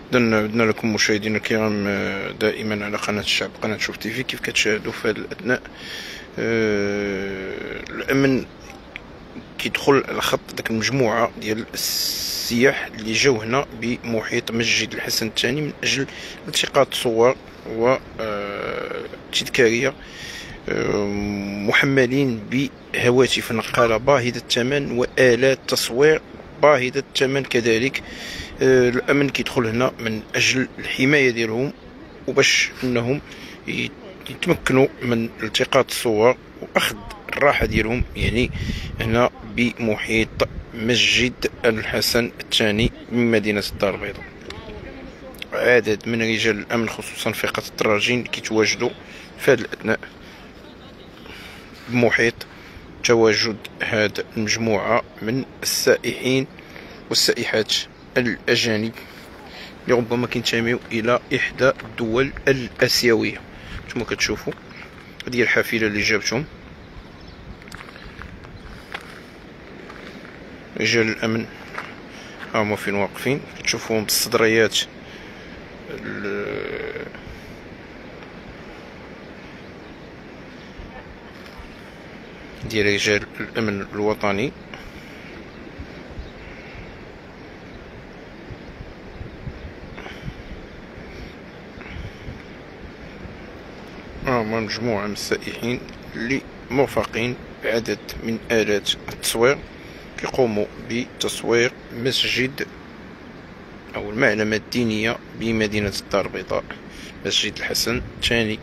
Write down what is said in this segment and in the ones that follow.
إذن عدنا لكم مشاهدينا الكرام دائما على قناة الشعب، قناة شوف تيفي. كيف كتشاهدوا في هذه الأثناء الأمن كيدخل على خط ديك المجموعة ديال السياح اللي جاو هنا بمحيط مسجد الحسن الثاني من أجل التقاط صور تذكارية، محملين بهواتف نقالة باهظة الثمن وآلات تصوير باهظة الثمن كذلك. الأمن كيدخل هنا من أجل الحماية ديالهم وباش أنهم يتمكنوا من التقاط الصور وأخذ الراحة ديالهم، يعني هنا بمحيط مسجد الحسن الثاني من مدينة الدار البيضاء. عدد من رجال الأمن خصوصا فرقة الدراجين كيتواجدوا في هذه الأثناء بمحيط تواجد هذه المجموعة من السائحين والسائحات الأجانب اللي ربما كينتميو إلى إحدى الدول الآسيوية. كما كتشوفوا هذه الحافلة اللي جابتهم رجال الأمن، هما فين واقفين كتشوفوهم بالصدريات ديال رجال الأمن الوطني. هما مجموعة من السائحين اللي مرفقين بعدد من آلات التصوير كيقوموا بتصوير مسجد أو المعلمة الدينية بمدينة الدار البيضاء، مسجد الحسن الثاني.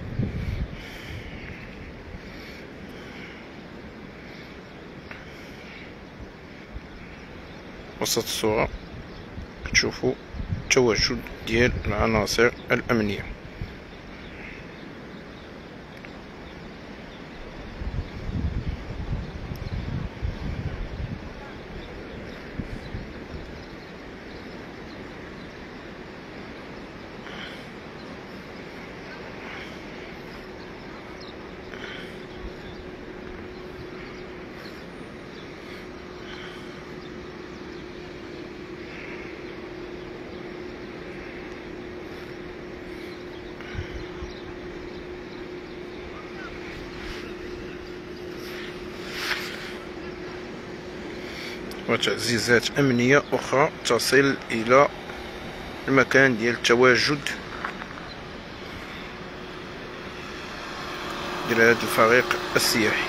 وسط الصورة كتشوفوا التواجد ديال العناصر الأمنية. وتعزيزات أمنية أخرى تصل إلى المكان ديال التواجد ديال هذا الفريق السياحي.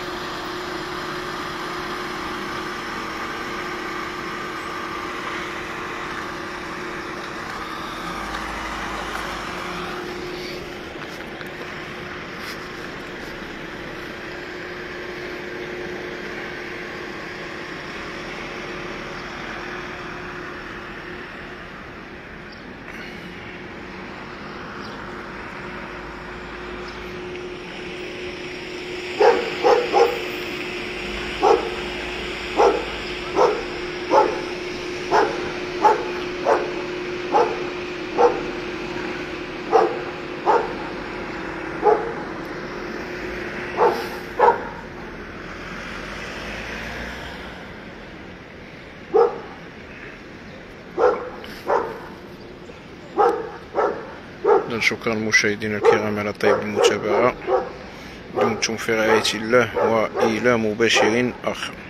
شكرا مشاهدينا الكرام على طيب المتابعة، دمتم في رعاية الله وإلى مباشر آخر.